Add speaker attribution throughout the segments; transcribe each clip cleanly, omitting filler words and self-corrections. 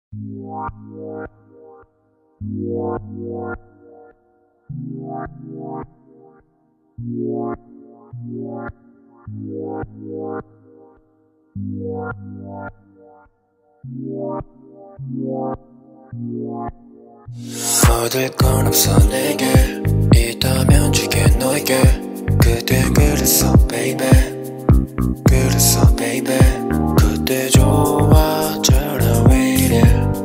Speaker 1: 얻을 건 없어 내게 있다면 줄게 너에게 그대 그랬어 baby 그랬어 baby 그때 좋았잖아 왜 이래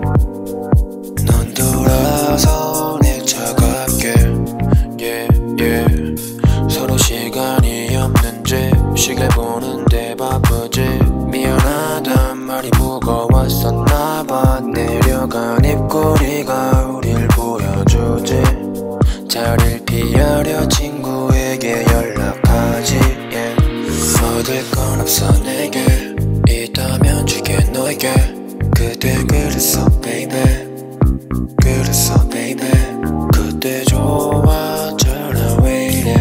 Speaker 1: 넌 돌아서 내 차갑게 yeah yeah 서로 시간이 없는지 시계 보는데 바쁘지 미안하단 말이 무거웠었나봐 내려간 입꼬리가 우릴 보여주지 자리를 피하려 친구에게 연락하지 yeah. 얻을 건 없어 내게 있다면 줄게 너에게 그때 그랬어 baby 그랬어 baby 그때 좋았잖아 왜 이래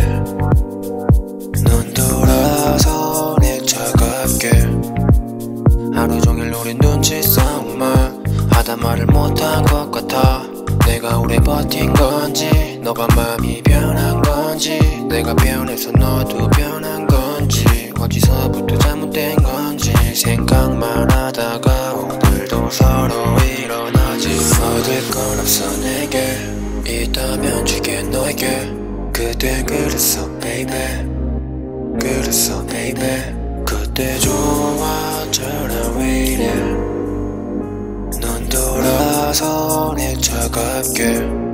Speaker 1: 넌 돌아서 내 차갑게 하루 종일 우린 눈치 싸움만 하다 말을 못한 것 같아 내가 오래 버틴 건지 너가 마음이 변한 건지 내가 변해서 너도 변한 건지 어디서부터 잘못된 건지 생각만 하다가 오늘도 서로 일어나지 얻을 건 없어 내게 있다면 줄게 너에게 그때 그랬어 baby 그랬어 baby 그때 좋았잖아 왜 이래 넌 돌아서 내 차갑게